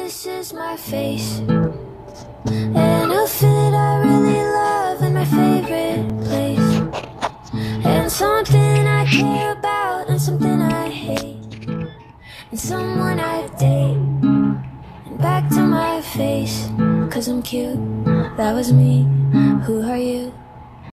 this is my face, and a fit I really love in my favorite place, and something I care about and something I hate, and someone I date, and back to my face, 'cause I'm cute, that was me, who are you?